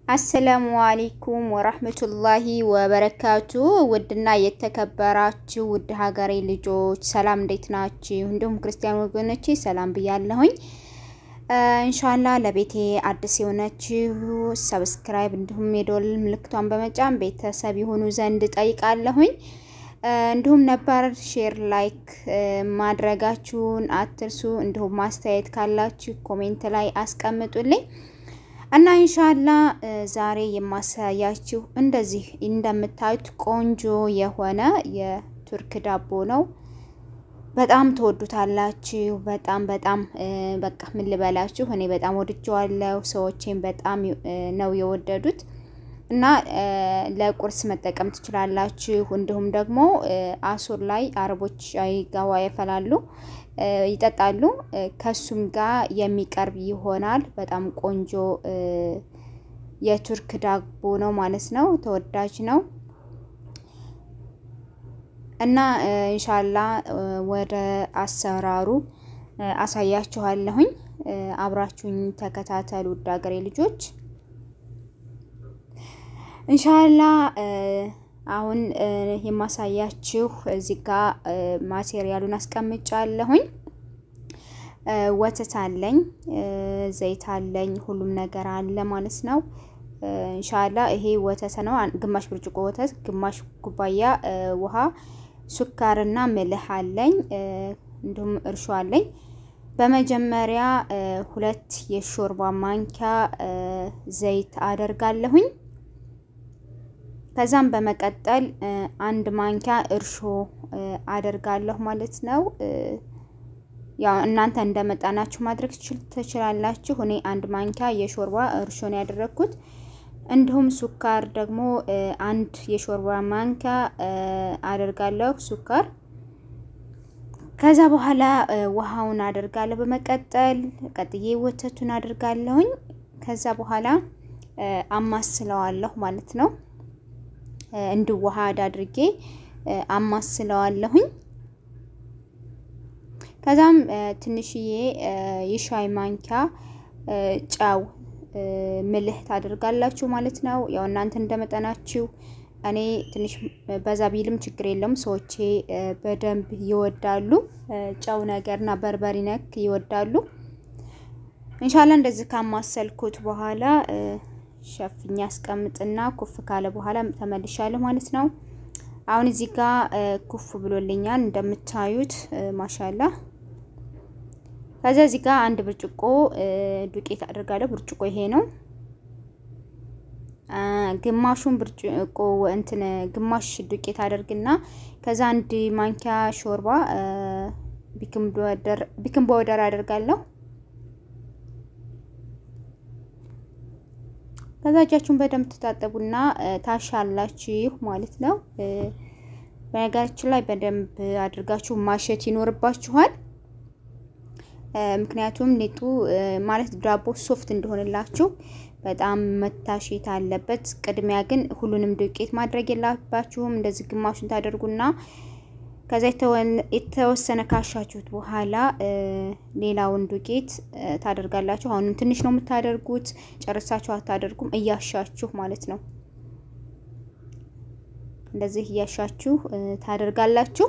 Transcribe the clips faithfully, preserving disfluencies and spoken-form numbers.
አሰላሙ አለይኩም ወራህመቱላሂ ወበረካቱ ውድና የተከበራችሁ ውድ ሀገሬ ልጆች ሰላም እንዴት ናችሁ? እንዲሁም ክርስቲያን ወገኖቼ ሰላም ብያለሁኝ። ኢንሻአላህ ለቤቴ አዲስ የሆናችሁ ሰብስክራይብ እንዲሁም የደወል ምልክቷን በመጫን ቤተሰብ ይሁኑ ዘንድ ጠይቃለሁኝ። እንዲሁም ነበር ሼር ላይክ ማድረጋችሁን አትርሱ። እንዲሁም ማስተያየት ካላችሁ ኮሜንት ላይ አስቀምጡልኝ። እና ኢንሻአላህ ዛሬ የማሳያችሁ እንደዚህ እንደምታዩት ቆንጆ የሆነ የቱርክ ዳቦ ነው። በጣም ተወዱታላችሁ። በጣም በጣም በቃ ምን ልበላችሁ እኔ በጣም ወድጄዋለሁ። ሰዎችን በጣም ነው የወደዱት እና ለቁርስ መጠቀም ትችላላችሁ። እንዲሁም ደግሞ አሱር ላይ አረቦች አይጋዋ ያፈላሉ ይጠጣሉ። ከሱም ጋር የሚቀርብ ይሆናል። በጣም ቆንጆ የቱርክ ዳቦ ነው ማለት ነው። ተወዳጅ ነው እና ኢንሻአላህ ወደ አሰራሩ አሳያችኋለሁኝ። አብራችሁኝ ተከታተሉ ውድ ሀገሬ ልጆች። ኢንሻአላህ አሁን የማሳያችሁ እዚህ ጋር ማቴሪያሉን አስቀምጫለሁኝ። ወተት አለኝ፣ ዘይት አለኝ፣ ሁሉም ነገር አለ ማለት ነው። ኢንሻአላህ ይሄ ወተት ነው። ግማሽ ብርጭቆ ወተት፣ ግማሽ ኩባያ ውሃ፣ ሱካርና መልህ አለኝ፣ እንዲሁም እርሾ አለኝ። በመጀመሪያ ሁለት የሾርባ ማንኪያ ዘይት አደርጋለሁኝ። ከዛም በመቀጠል አንድ ማንኪያ እርሾ አደርጋለሁ ማለት ነው። ያው እናንተ እንደመጣናችሁ ማድረግ ትችላላችሁ። እኔ አንድ ማንኪያ የሾርባ እርሾ ነው ያደረኩት። እንዲሁም ሱካር ደግሞ አንድ የሾርባ ማንኪያ አደርጋለሁ ሱካር። ከዛ በኋላ ውሃውን አደርጋለሁ። በመቀጠል ቀጥዬ ወተቱን አደርጋለሁኝ። ከዛ በኋላ አማስለዋለሁ ማለት ነው። እንዲዋሃድ አድርጌ አማስለዋለሁኝ። ከዛም ትንሽዬ የሻይ ማንኪያ ጫው ምልህ ታደርጋላችሁ ማለት ነው። ያው እናንተ እንደመጠናችሁ እኔ ትንሽ በዛ ቢልም ችግር የለም። ሰዎቼ በደንብ ይወዳሉ ጫው ነገርና በርበሪ ነክ ይወዳሉ። ኢንሻአላህ እንደዚህ ካማሰልኩት በኋላ ሸፍኛ አስቀምጥና ኩፍ ካለ በኋላ ተመልሻለሁ ማለት ነው። አሁን እዚህ ጋር ኩፍ ብሎልኛል እንደምታዩት ማሻአላህ። ከዛ እዚህ ጋር አንድ ብርጭቆ ዱቄት አደርጋለሁ። ብርጭቆ ይሄ ነው። ግማሹን ብርጭቆ እንትን ግማሽ ዱቄት አደርግና ከዛ አንድ ማንኪያ ሾርባ ቢኪንግ ፓውደር ቢኪንግ ፓውደር አደርጋለሁ። ከዛ እጃችሁን በደንብ ተጣጣቡና ታሻላችሁ ማለት ነው። በነገራችን ላይ በደንብ አድርጋችሁ ማሸት ይኖርባችኋል። ምክንያቱም ሊጡ ማለት ዳቦ ሶፍት እንደሆነላችሁ በጣም መታሸት አለበት። ቅድሚያ ግን ሁሉንም ዱቄት ማድረግ የለባችሁም። እንደዚህ ግማሹን ታደርጉና ከዛ የተወሰነ ካሻችሁት በኋላ ሌላውን ዱቄት ታደርጋላችሁ። አሁን ትንሽ ነው የምታደርጉት፣ ጨርሳችሁ አታደርጉም። እያሻችሁ ማለት ነው። እንደዚህ እያሻችሁ ታደርጋላችሁ።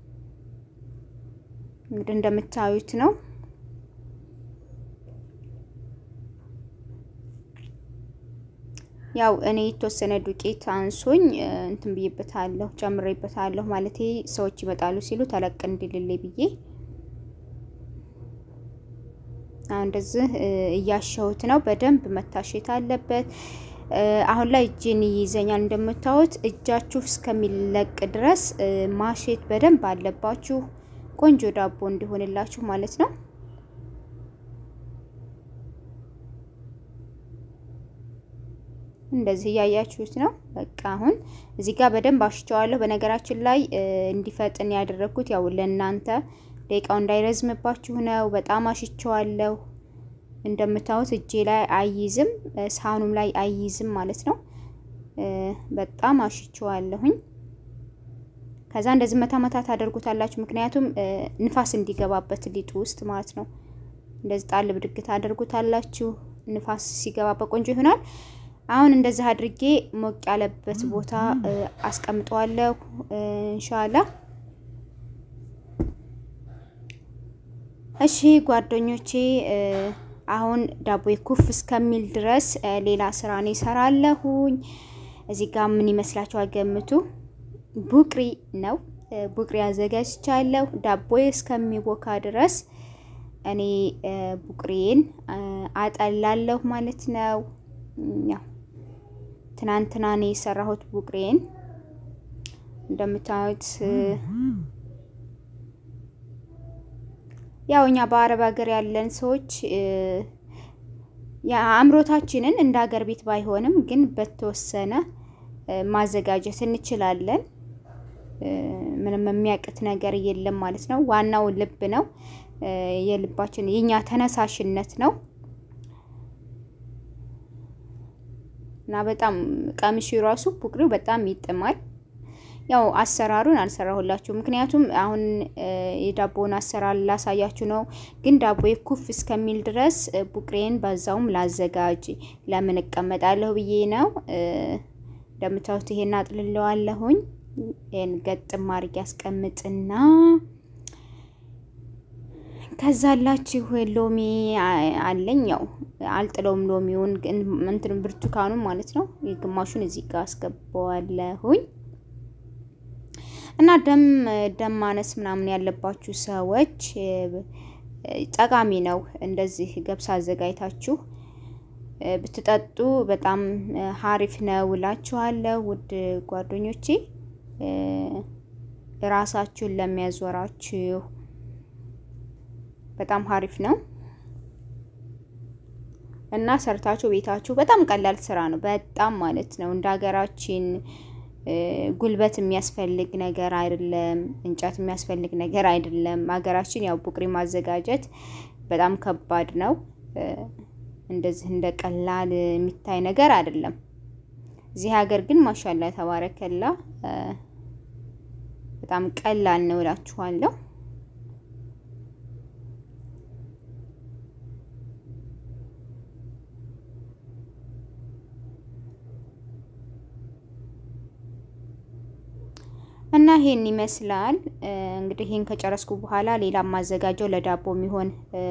እንግዲህ እንደምታዩት ነው። ያው እኔ የተወሰነ ዱቄት አንሶኝ እንትን ብዬበታለሁ ጨምሬበታለሁ ማለት ሰዎች ይመጣሉ ሲሉ ተለቅ እንዲልልኝ ብዬ አሁን እንደዚህ እያሻሁት ነው። በደንብ መታሸት አለበት። አሁን ላይ እጄን ይይዘኛል እንደምታዩት። እጃችሁ እስከሚለቅ ድረስ ማሸት በደንብ አለባችሁ ቆንጆ ዳቦ እንዲሆንላችሁ ማለት ነው። እንደዚህ ያያችሁት ነው። በቃ አሁን እዚህ ጋር በደንብ አሽቸዋለሁ። በነገራችን ላይ እንዲፈጥን ያደረኩት ያው ለእናንተ ደቂቃው እንዳይረዝምባችሁ ነው። በጣም አሽቸዋለሁ። እንደምታዩት እጄ ላይ አይይዝም፣ ሳህኑም ላይ አይይዝም ማለት ነው። በጣም አሽቸዋለሁኝ። ከዛ እንደዚህ መታ መታ ታደርጉታላችሁ። ምክንያቱም ንፋስ እንዲገባበት ሊጡ ውስጥ ማለት ነው። እንደዚህ ጣል ብድግ ታደርጉታላችሁ። ንፋስ ሲገባበት ቆንጆ ይሆናል። አሁን እንደዚህ አድርጌ ሞቅ ያለበት ቦታ አስቀምጠዋለሁ ኢንሻአላህ። እሺ ጓደኞቼ አሁን ዳቦዬ ኩፍ እስከሚል ድረስ ሌላ ስራ ነው እሰራለሁኝ። እዚህ ጋር ምን ይመስላችኋል ገምቱ? ቡቅሪ ነው። ቡቅሪ አዘጋጅቻለሁ። ዳቦዬ እስከሚቦካ ድረስ እኔ ቡቅሪን አጠላለሁ ማለት ነው። ያው ትናንትና ነው የሰራሁት ቡቅሪን እንደምታዩት። ያው እኛ በአረብ ሀገር ያለን ሰዎች ያ አምሮታችንን እንደ ሀገር ቤት ባይሆንም ግን በተወሰነ ማዘጋጀት እንችላለን። ምንም የሚያቅት ነገር የለም ማለት ነው። ዋናው ልብ ነው። የልባችን የኛ ተነሳሽነት ነው። እና በጣም ቀምሺ ራሱ ቡቅሪው በጣም ይጥማል። ያው አሰራሩን አልሰራሁላችሁ ምክንያቱም አሁን የዳቦውን አሰራር ላሳያችሁ ነው። ግን ዳቦዬ ኩፍ እስከሚል ድረስ ቡቅሪን በዛውም ላዘጋጅ ለምን እቀመጣለሁ ብዬ ነው። እንደምታዩት ይሄን አጥልለዋለሁኝ። ይሄን ገጥም አድርጌ አስቀምጥና ከዛላችሁ ሎሚ አለኝ። ያው አልጥለውም ሎሚውን ግን እንትን ብርቱካኑን ማለት ነው። የግማሹን እዚህ ጋር አስገባዋለሁኝ። እና ደም ደም ማነስ ምናምን ያለባችሁ ሰዎች ጠቃሚ ነው እንደዚህ ገብስ አዘጋጅታችሁ ብትጠጡ በጣም ሀሪፍ ነው እላችኋለሁ ውድ ጓደኞቼ። ራሳችሁን ለሚያዞራችሁ በጣም ሀሪፍ ነው እና ሰርታችሁ ቤታችሁ በጣም ቀላል ስራ ነው በጣም ማለት ነው። እንደ ሀገራችን ጉልበት የሚያስፈልግ ነገር አይደለም፣ እንጨት የሚያስፈልግ ነገር አይደለም። ሀገራችን ያው ቡቅሪ ማዘጋጀት በጣም ከባድ ነው። እንደዚህ እንደ ቀላል የሚታይ ነገር አይደለም። እዚህ ሀገር ግን ማሻአላ ተባረከላ በጣም ቀላል ነው እላችኋለሁ። እና ይሄን ይመስላል እንግዲህ። ይሄን ከጨረስኩ በኋላ ሌላ ማዘጋጀው ለዳቦ የሚሆን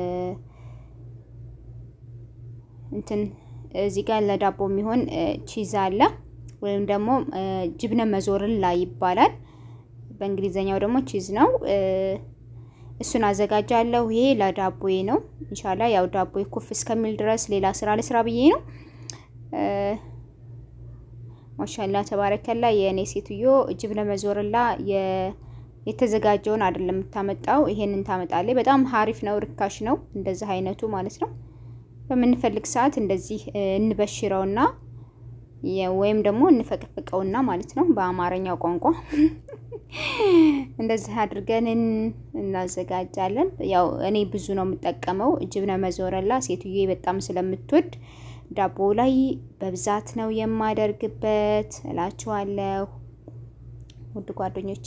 እንትን እዚህ ጋር ለዳቦ የሚሆን ቺዝ አለ ወይም ደግሞ ጅብነ መዞርላ ይባላል በእንግሊዘኛው ደግሞ ቺዝ ነው። እሱን አዘጋጃለሁ። ይሄ ለዳቦዬ ነው ኢንሻአላህ። ያው ዳቦዬ ኩፍ እስከሚል ድረስ ሌላ ስራ ለስራ ብዬ ነው። ማሻአላ ተባረከላ የኔ ሴትዮ ጅብነ መዞርላ የተዘጋጀውን አይደለም ታመጣው፣ ይሄንን ታመጣለች። በጣም ሀሪፍ ነው፣ ርካሽ ነው እንደዚህ አይነቱ ማለት ነው። በምንፈልግ ሰዓት እንደዚህ እንበሽረውና ወይም ደግሞ እንፈቅፍቀውና ማለት ነው በአማርኛው ቋንቋ እንደዚህ አድርገን እናዘጋጃለን። ያው እኔ ብዙ ነው የምጠቀመው ጅብነ መዞርላ ሴትዮ በጣም ስለምትወድ ዳቦ ላይ በብዛት ነው የማደርግበት እላችኋለሁ ውድ ጓደኞቼ።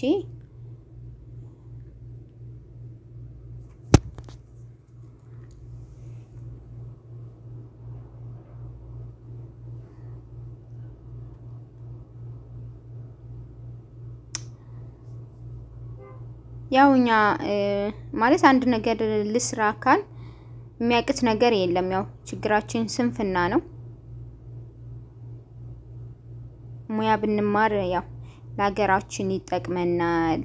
ያውኛ ማለት አንድ ነገር ልስራ ካል የሚያቅት ነገር የለም። ያው ችግራችን ስንፍና ነው። ሙያ ብንማር ያው ለሀገራችን ይጠቅመናል።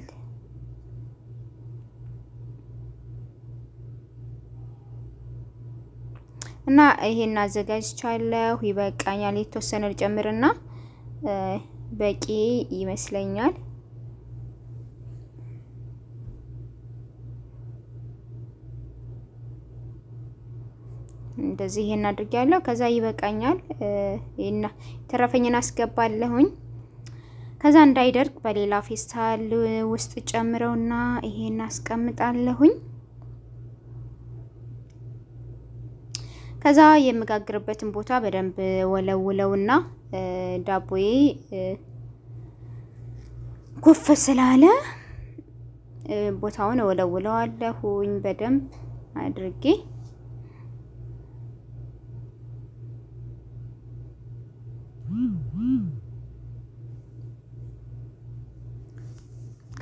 እና ይሄን አዘጋጅቻለሁ። ይበቃኛል። የተወሰነ ልጨምርና በቂ ይመስለኛል። እንደዚህ ይሄን አድርጌያለሁ። ከዛ ይበቃኛል። ይሄና ተረፈኝና አስገባለሁኝ። ከዛ እንዳይደርቅ በሌላ ፌስታል ውስጥ ጨምረውና ይሄን አስቀምጣለሁኝ። ከዛ የምጋግርበትን ቦታ በደንብ ወለውለውና ዳቦዬ ኩፍ ስላለ ቦታውን ወለውለዋለሁኝ በደንብ አድርጌ።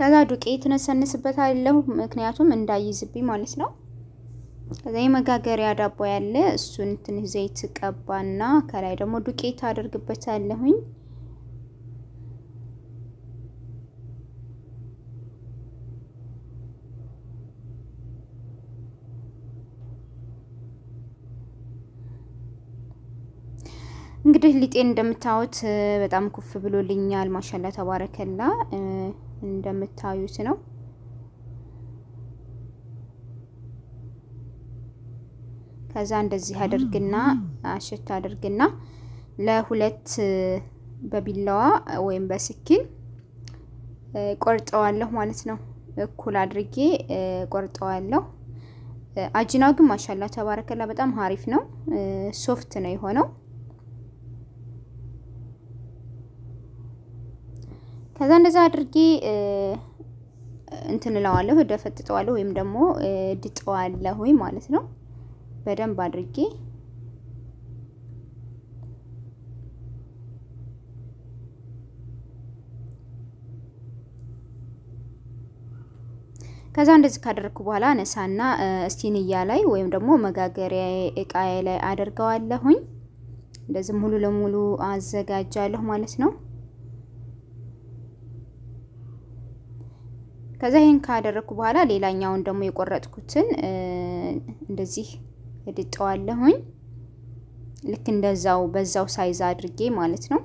ከዛ ዱቄት ነሰንስበታለሁ ምክንያቱም እንዳይዝብኝ ማለት ነው ከዛ የመጋገሪያ ዳቦ ያለ እሱን ትንሽ ዘይት ቀባና ከላይ ደግሞ ዱቄት አደርግበታለሁኝ እንግዲህ ሊጤን እንደምታዩት በጣም ኩፍ ብሎልኛል ማሻአላ ተባረከላ እንደምታዩት ነው ከዛ እንደዚህ አድርግና አሽታ አድርግና ለሁለት በቢላዋ ወይም በስኪን ቆርጠዋለሁ ማለት ነው እኩል አድርጌ ቆርጠዋለሁ አጅናው ግን ማሻአላ ተባረከላ በጣም አሪፍ ነው ሶፍት ነው የሆነው ከዛ እንደዛ አድርጌ እንትን ለዋለሁ ደፈጥጠዋለሁ ወይም ደግሞ ድጠዋለሁ ወይ ማለት ነው በደንብ አድርጌ ከዛ እንደዚህ ካደረኩ በኋላ ነሳና ስቲንያ ላይ ወይም ደግሞ መጋገሪያ እቃዬ ላይ አደርጋለሁኝ እንደዚህ ሙሉ ለሙሉ አዘጋጃለሁ ማለት ነው ከዛ ይሄን ካደረኩ በኋላ ሌላኛውን ደግሞ የቆረጥኩትን እንደዚህ እድጠዋለሁኝ ልክ እንደዛው በዛው ሳይዝ አድርጌ ማለት ነው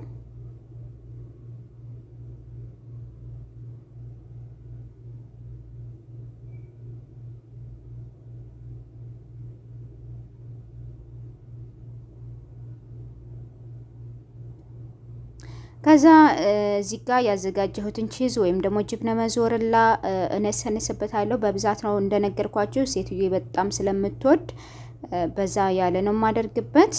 ከዛ እዚህ ጋር ያዘጋጀሁትን ቺዝ ወይም ደግሞ ጅብነ መዞርላ እነሰነስበታለሁ በብዛት ነው እንደነገርኳችሁ ሴትዬ በጣም ስለምትወድ በዛ ያለ ነው ማደርግበት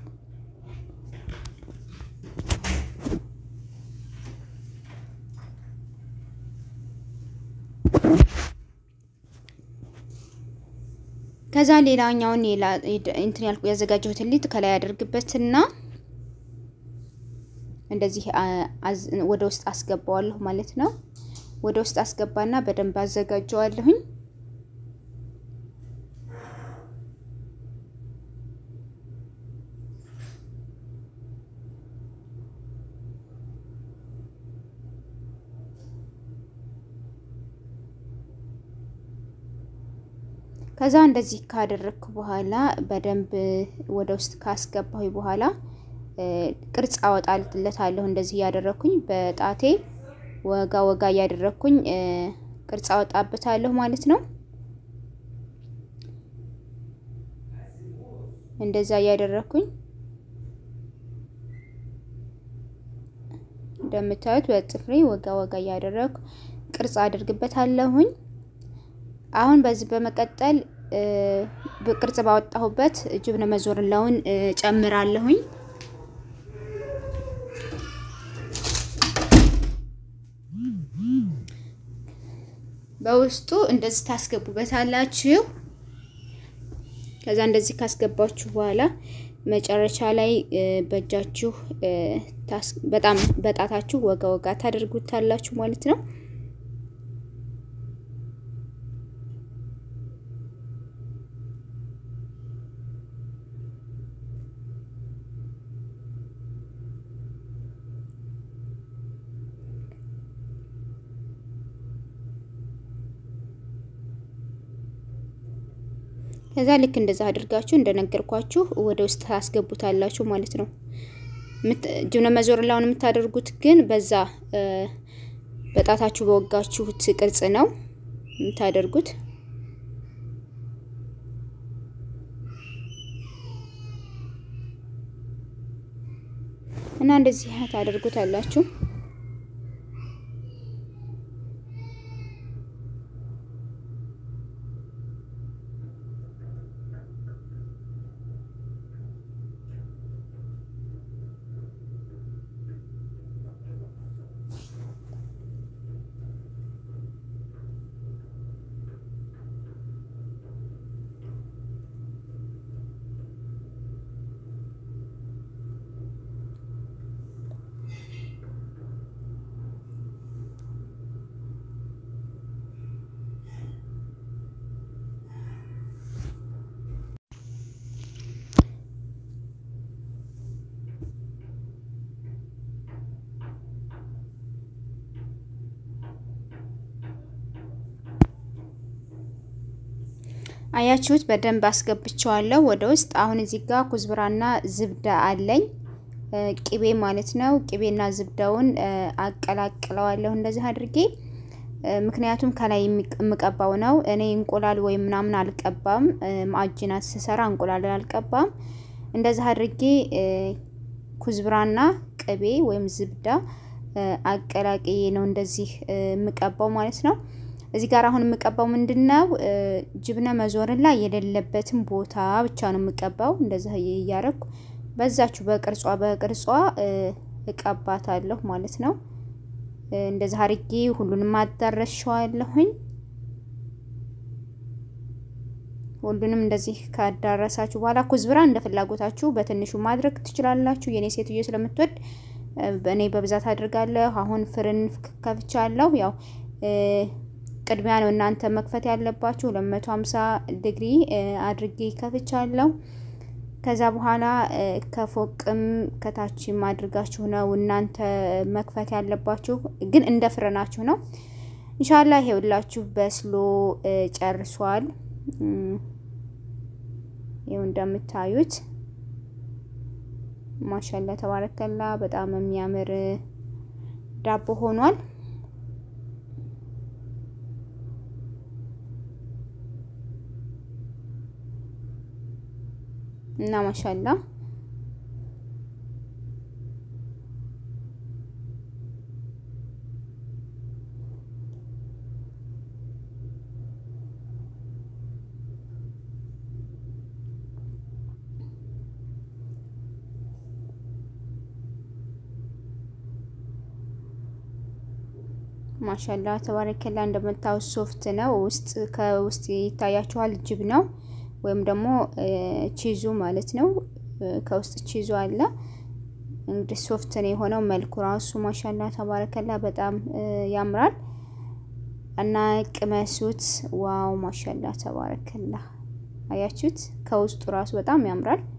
ከዛ ሌላኛውን እንትን ያልኩ ያዘጋጀሁትን ሊጥ ከላይ አድርግበትና እንደዚህ ወደ ውስጥ አስገባዋለሁ ማለት ነው ወደ ውስጥ አስገባና በደንብ አዘጋጀዋለሁኝ ከዛ እንደዚህ ካደረኩ በኋላ በደንብ ወደ ውስጥ ካስገባሁ በኋላ ቅርጽ አወጣለታለሁ እንደዚህ ያደረኩኝ በጣቴ ወጋ ወጋ ያደረኩኝ ቅርጽ አወጣበታለሁ ማለት ነው እንደዛ ያደረኩኝ እንደምታዩት በጥፍሬ ወጋ ወጋ ያደረኩ ቅርጽ አድርግበታለሁኝ አሁን በዚህ በመቀጠል በቅርጽ ባወጣሁበት ጅብነ መዞርላውን ጨምራለሁኝ በውስጡ እንደዚህ ታስገቡበታላችሁ ከዛ እንደዚህ ካስገባችሁ በኋላ መጨረሻ ላይ በእጃችሁ በጣም በጣታችሁ ወጋ ወጋ ታደርጉታላችሁ ማለት ነው ከዛ ልክ እንደዛ አድርጋችሁ እንደነገርኳችሁ ወደ ውስጥ ታስገቡታላችሁ ማለት ነው ጅብነ መዞርላውን የምታደርጉት ግን በዛ በጣታችሁ በወጋችሁት ቅርጽ ነው የምታደርጉት እና እንደዚህ ታደርጉታላችሁ አያችሁት በደንብ አስገብቻለሁ ወደ ውስጥ አሁን እዚህ ጋር ኩዝብራና ዝብዳ አለኝ ቂቤ ማለት ነው ቂቤና ዝብዳውን አቀላቅለዋለሁ እንደዚህ አድርጌ ምክንያቱም ከላይ የምቀባው ነው እኔ እንቁላል ወይ ምናምን አልቀባም ማጅናት ስሰራ እንቁላል አልቀባም እንደዚህ አድርጌ ኩዝብራና ቅቤ ወይም ዝብዳ አቀላቅዬ ነው እንደዚህ የምቀባው ማለት ነው እዚህ ጋር አሁን የምቀባው ምንድነው ጅብነ መዞርላ የሌለበትን ቦታ ብቻ ነው የምቀባው እንደዚህ ያያረኩ በዛችሁ በቅርጿ በቅርጿ እቀባታለሁ ማለት ነው እንደዚህ አርጌ ሁሉንም አዳረሻለሁኝ ሁሉንም እንደዚህ ካዳረሳችሁ በኋላ ኩዝብራ እንደፈላጎታችሁ በትንሹ ማድረግ ትችላላችሁ የኔ ሴትዮ ስለምትወድ በእኔ በብዛት አድርጋለሁ አሁን ፍርን ከፍቻለሁ ያው ቅድሚያ ነው እናንተ መክፈት ያለባችሁ ሁለት መቶ ሃምሳ ዲግሪ አድርጌ ከፍቻለሁ ከዛ በኋላ ከፎቅም ከታችም አድርጋችሁ ነው እናንተ መክፈት ያለባችሁ ግን እንደ ፍረናችሁ ነው ኢንሻአላህ ይሄውላችሁ በስሎ ጨርሷል ይሄው እንደምታዩት ማሻአላህ ተባረከላ በጣም የሚያምር ዳቦ ሆኗል እና ማሻአላህ ማሻአላህ ተባረከላ እንደምታው ሶፍት ነው ውስጥ ከውስጥ ይታያችኋል ጅብ ነው ወይም ደግሞ ቺዙ ማለት ነው ከውስጥ ቺዙ አለ እንግዲህ ሶፍት ነው የሆነው መልኩ ራሱ ማሻአላህ ተባረከላ በጣም ያምራል እና ቅመሱት ዋው ማሻአላህ ተባረከላ አያችሁት ከውስጡ ራሱ በጣም ያምራል